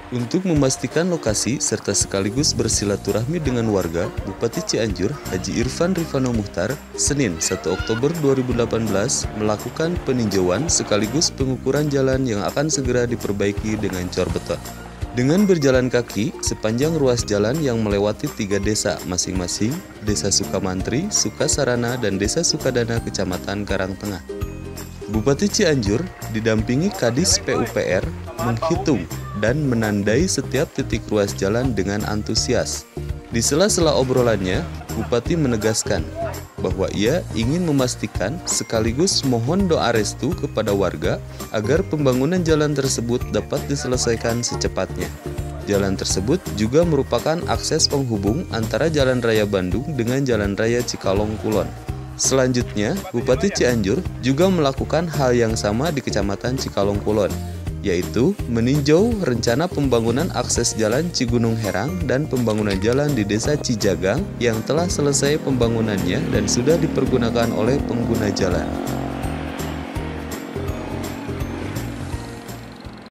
Untuk memastikan lokasi serta sekaligus bersilaturahmi dengan warga, Bupati Cianjur, Haji Irfan Rifano Muchtar, Senin 1 Oktober 2018 melakukan peninjauan sekaligus pengukuran jalan yang akan segera diperbaiki dengan cor beton. Dengan berjalan kaki sepanjang ruas jalan yang melewati 3 desa masing-masing, Desa Sukamantri, Sukasarana, dan Desa Sukadana, Kecamatan Karangtengah. Bupati Cianjur didampingi Kadis PUPR menghitung dan menandai setiap titik ruas jalan dengan antusias. Di sela-sela obrolannya, Bupati menegaskan bahwa ia ingin memastikan sekaligus mohon doa restu kepada warga agar pembangunan jalan tersebut dapat diselesaikan secepatnya. Jalan tersebut juga merupakan akses penghubung antara Jalan Raya Bandung dengan Jalan Raya Cikalong Kulon. Selanjutnya, Bupati Cianjur juga melakukan hal yang sama di Kecamatan Cikalong Kulon, yaitu meninjau rencana pembangunan akses jalan Cigunung Herang dan pembangunan jalan di Desa Cijagang yang telah selesai pembangunannya dan sudah dipergunakan oleh pengguna jalan.